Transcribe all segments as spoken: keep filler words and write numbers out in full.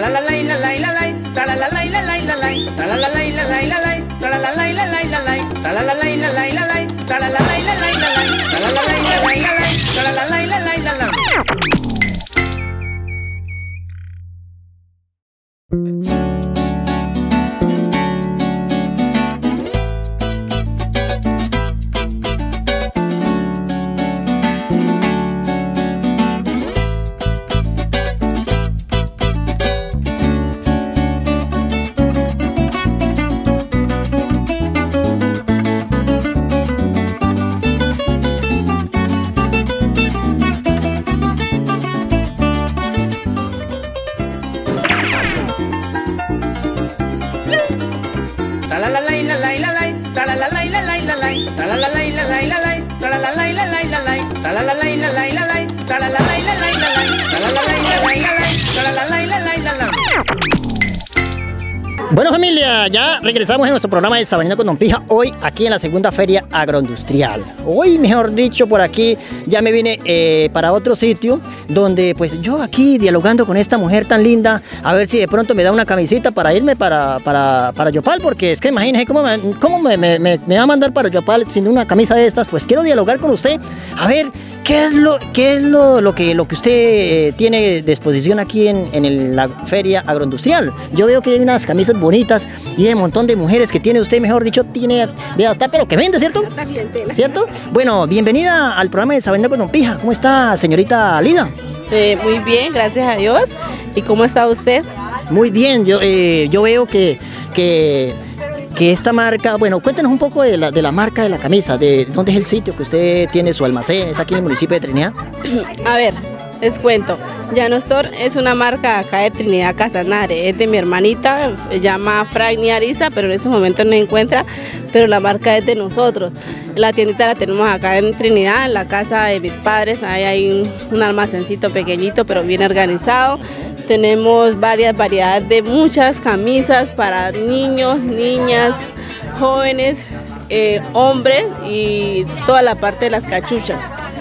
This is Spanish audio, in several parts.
Bueno, familia, ya regresamos en nuestro programa de Sabaneando con Don Pija, hoy aquí en la segunda feria agroindustrial. Hoy, mejor dicho, por aquí ya me vine eh, para otro sitio donde pues yo aquí dialogando con esta mujer tan linda, a ver si de pronto me da una camisita para irme para, para, para Yopal, porque es que imagínese cómo, me, cómo me, me, me, me va a mandar para Yopal sin una camisa de estas. Pues quiero dialogar con usted, a ver qué es lo, qué es lo, lo, que, lo que usted eh, tiene de exposición aquí en, en el, la feria agroindustrial. Yo veo que hay unas camisas bonitas y hay un montón de mujeres que tiene usted, mejor dicho, tiene, vea, está, pero que vende, ¿cierto? ¿Cierto? Bueno, bienvenida al programa de Sabaneando con Don Pija. ¿Cómo está, señorita Lida? Eh, muy bien, gracias a Dios. ¿Y cómo está usted? Muy bien, yo, eh, yo veo que, que, que esta marca, bueno, cuéntenos un poco de la, de la marca de la camisa, de dónde es el sitio que usted tiene su almacén, es aquí en el municipio de Trinidad. A ver, les cuento, Llano Store es una marca acá de Trinidad Casanare, es de mi hermanita, se llama Fragni Ariza, pero en estos momentos no se encuentra, pero la marca es de nosotros. La tiendita la tenemos acá en Trinidad, en la casa de mis padres, ahí hay un, un almacencito pequeñito pero bien organizado. Tenemos varias variedades de muchas camisas para niños, niñas, jóvenes, eh, hombres y toda la parte de las cachuchas.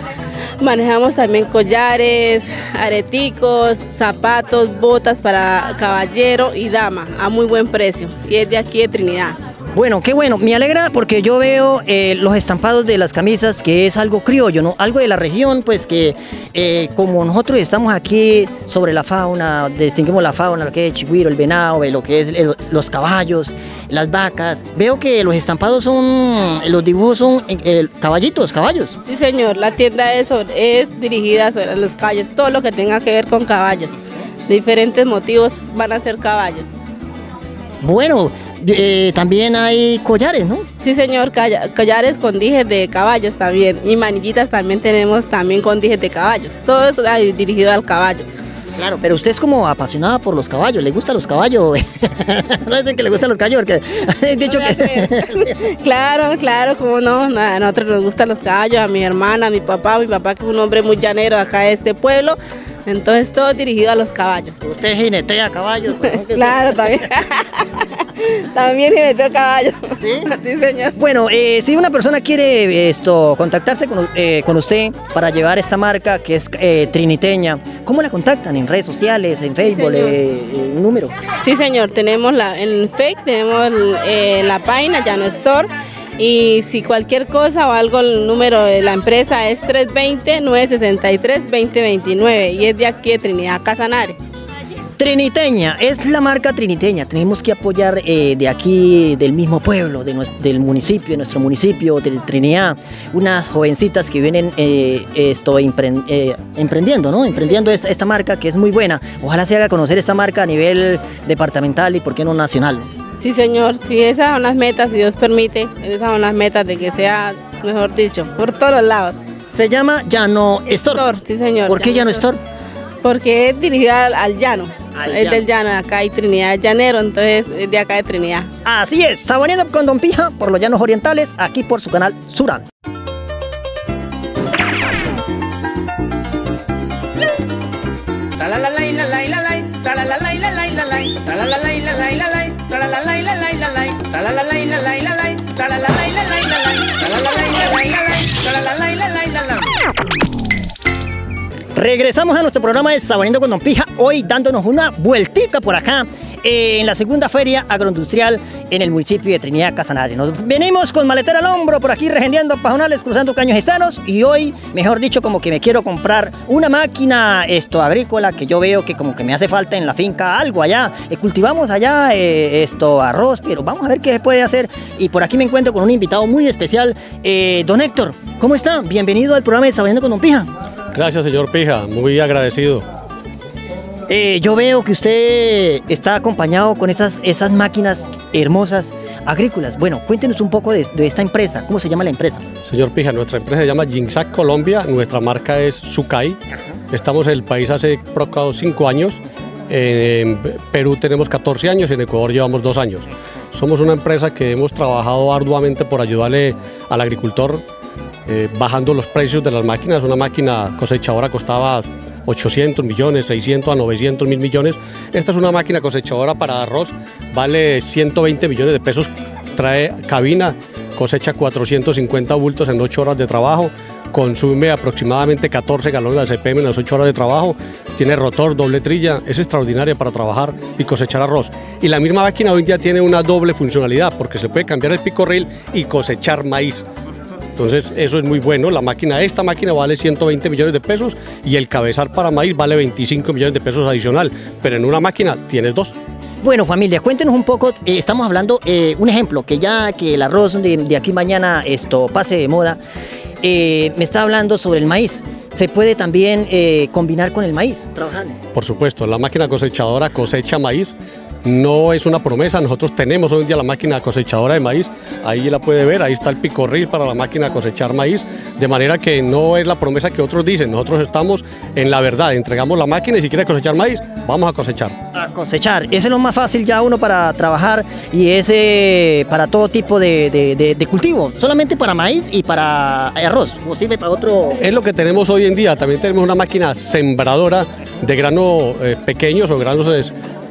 Manejamos también collares, areticos, zapatos, botas para caballero y dama a muy buen precio y es de aquí de Trinidad. Bueno, qué bueno, me alegra porque yo veo eh, los estampados de las camisas, que es algo criollo, ¿no? Algo de la región, pues que eh, como nosotros estamos aquí sobre la fauna, distinguimos la fauna, lo que es el chigüiro, el venado, lo que es el, los caballos, las vacas. Veo que los estampados son, los dibujos son eh, caballitos, caballos. Sí, señor, la tienda es, es dirigida sobre los caballos, todo lo que tenga que ver con caballos. Diferentes motivos van a ser caballos. Bueno, Eh, también hay collares, ¿no? Sí, señor, collares con dijes de caballos también y manillitas también tenemos también con dijes de caballos, todo eso dirigido al caballo. Claro, pero usted es como apasionada por los caballos, ¿le gustan los caballos? No dicen que le gustan los caballos porque he dicho que... Claro, claro, cómo no, a nosotros nos gustan los caballos, a mi hermana, a mi papá, mi papá que es un hombre muy llanero acá de este pueblo, entonces todo dirigido a los caballos. ¿Usted jinetea caballos? Claro, también. También jineteo caballo. ¿Sí? Sí, señor. Bueno, eh, si una persona quiere esto contactarse con, eh, con usted para llevar esta marca que es eh, triniteña, ¿cómo la contactan? ¿En redes sociales, en Facebook, sí, eh, un número? Sí, señor, tenemos la, en Facebook tenemos eh, la página Llano Store. Y si cualquier cosa o algo, el número de la empresa es tres dos cero, nueve seis tres, dos cero dos nueve y es de aquí de Trinidad Casanare. Triniteña, es la marca triniteña, tenemos que apoyar eh, de aquí, del mismo pueblo, de nuestro, del municipio, de nuestro municipio, de Trinidad, unas jovencitas que vienen eh, esto, emprend, eh, emprendiendo, ¿no? Emprendiendo esta, esta marca que es muy buena. Ojalá se haga conocer esta marca a nivel departamental y por qué no nacional. Sí, señor, sí, esas son las metas, si Dios permite, esas son las metas de que sea, mejor dicho, por todos los lados. Se llama Llano Store. Store, sí, señor. ¿Por qué Llano Store? Porque es dirigida al, al llano, al es llano. Del llano, acá hay Trinidad es llanero, entonces es de acá de Trinidad. Así es, Sabaneando con Don Pija por los llanos orientales, aquí por su canal Surán. Regresamos a nuestro programa de Saboreando con Don Pija, hoy dándonos una vueltica por acá eh, en la segunda feria agroindustrial en el municipio de Trinidad Casanare. Nos venimos con maletera al hombro por aquí regendeando pajonales, cruzando caños estanos, y hoy, mejor dicho, como que me quiero comprar una máquina esto agrícola que yo veo que como que me hace falta en la finca algo allá. Eh, cultivamos allá eh, esto arroz, pero vamos a ver qué se puede hacer. Y por aquí me encuentro con un invitado muy especial, eh, don Héctor. ¿Cómo está? Bienvenido al programa de Saboreando con Don Pija. Gracias, señor Pija, muy agradecido. Eh, yo veo que usted está acompañado con esas, esas máquinas hermosas agrícolas. Bueno, cuéntenos un poco de, de esta empresa. ¿Cómo se llama la empresa? Señor Pija, nuestra empresa se llama Ginsac Colombia, nuestra marca es Sukai. Estamos en el país hace aproximadamente cinco años. En Perú tenemos catorce años y en Ecuador llevamos dos años. Somos una empresa que hemos trabajado arduamente por ayudarle al agricultor eh, bajando los precios de las máquinas. Una máquina cosechadora costaba ochocientos millones, seiscientos a novecientos mil millones. Esta es una máquina cosechadora para arroz, vale ciento veinte millones de pesos, trae cabina, cosecha cuatrocientos cincuenta bultos en ocho horas de trabajo, consume aproximadamente catorce galones de C P M en las ocho horas de trabajo, tiene rotor, doble trilla, es extraordinaria para trabajar y cosechar arroz. Y la misma máquina hoy en día tiene una doble funcionalidad porque se puede cambiar el picorril y cosechar maíz. Entonces eso es muy bueno. La máquina, esta máquina vale ciento veinte millones de pesos y el cabezal para maíz vale veinticinco millones de pesos adicional, pero en una máquina tienes dos. Bueno, familia, cuéntenos un poco, eh, estamos hablando, eh, un ejemplo, que ya que el arroz de, de aquí mañana esto pase de moda, eh, me está hablando sobre el maíz. ¿Se puede también eh, combinar con el maíz, trabajando? Por supuesto, la máquina cosechadora cosecha maíz. No es una promesa, nosotros tenemos hoy en día la máquina cosechadora de maíz, ahí la puede ver, ahí está el picorril para la máquina cosechar maíz, de manera que no es la promesa que otros dicen, nosotros estamos en la verdad, entregamos la máquina y si quiere cosechar maíz, vamos a cosechar. A cosechar, ese es lo más fácil ya uno para trabajar y ese para todo tipo de, de, de, de cultivo, solamente para maíz y para arroz, o sirve para otro... Es lo que tenemos hoy en día, también tenemos una máquina sembradora de granos eh, pequeños o granos... Eh,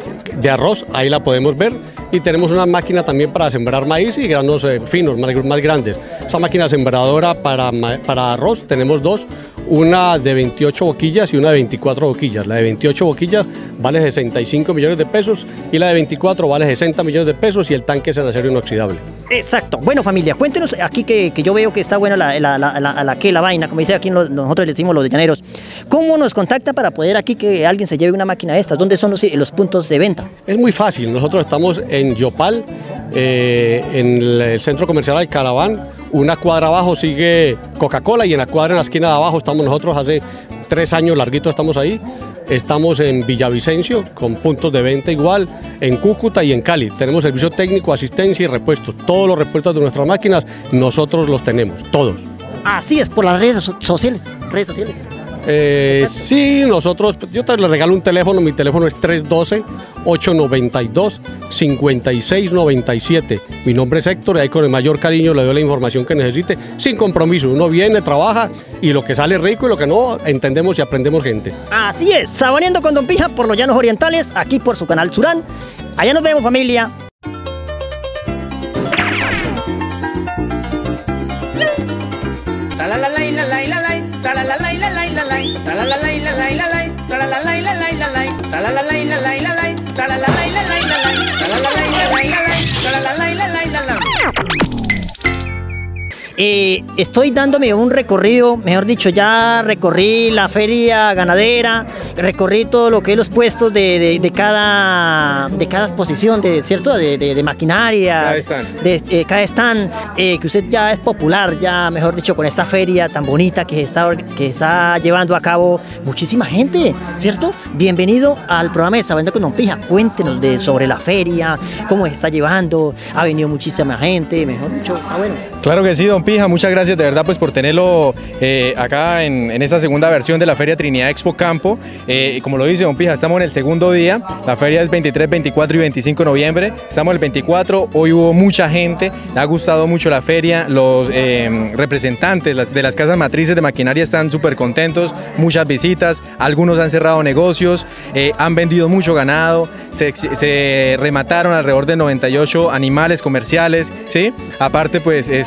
de arroz, ahí la podemos ver, y tenemos una máquina también para sembrar maíz y granos eh, finos, más, más grandes. Esa máquina sembradora para, para arroz tenemos dos, una de veintiocho boquillas y una de veinticuatro boquillas. La de veintiocho boquillas vale sesenta y cinco millones de pesos y la de veinticuatro vale sesenta millones de pesos y el tanque es en acero inoxidable. Exacto. Bueno, familia, cuéntenos aquí que, que yo veo que está buena la, la, la, la, la, que la vaina, como dice aquí los, nosotros le decimos los de llaneros. ¿Cómo nos contacta para poder aquí que alguien se lleve una máquina de estas? ¿Dónde son los, los puntos de venta? Es muy fácil. Nosotros estamos en Yopal, eh, en el centro comercial Alcaraván. Una cuadra abajo sigue Coca-Cola y en la cuadra en la esquina de abajo estamos nosotros, hace tres años larguitos estamos ahí. Estamos en Villavicencio con puntos de venta igual, en Cúcuta y en Cali. Tenemos servicio técnico, asistencia y repuestos. Todos los repuestos de nuestras máquinas nosotros los tenemos, todos. Así es, por las redes sociales. Redes sociales. Eh, sí, nosotros, yo te le regalo un teléfono, mi teléfono es tres uno dos, ocho nueve dos, cinco seis nueve siete. Mi nombre es Héctor y ahí con el mayor cariño le doy la información que necesite, sin compromiso. Uno viene, trabaja y lo que sale rico y lo que no, entendemos y aprendemos gente. Así es, Saboreando con Don Pija por los Llanos Orientales, aquí por su canal Surán. Allá nos vemos, familia. Eh, estoy dándome un recorrido, mejor dicho, ya recorrí la feria ganadera, recorrí todo lo que es los puestos de, de, de cada de cada exposición, de, ¿cierto? De, de, de maquinaria, cada stand, de, eh, cada stand eh, que usted ya es popular, ya mejor dicho, con esta feria tan bonita que está, que está llevando a cabo muchísima gente, ¿cierto? Bienvenido al programa de Saboreando con Don Pija. Cuéntenos de, sobre la feria, cómo se está llevando, ha venido muchísima gente, mejor dicho, ah, bueno. Claro que sí, Don Pija, muchas gracias de verdad pues por tenerlo eh, acá en, en esta segunda versión de la Feria Trinidad Expo Campo. Eh, como lo dice Don Pija, estamos en el segundo día, la feria es veintitrés, veinticuatro y veinticinco de noviembre, estamos el veinticuatro, hoy hubo mucha gente, le ha gustado mucho la feria, los eh, representantes las, de las casas matrices de maquinaria están súper contentos, muchas visitas, algunos han cerrado negocios, eh, han vendido mucho ganado, se, se remataron alrededor de noventa y ocho animales comerciales, ¿sí? Aparte pues eh,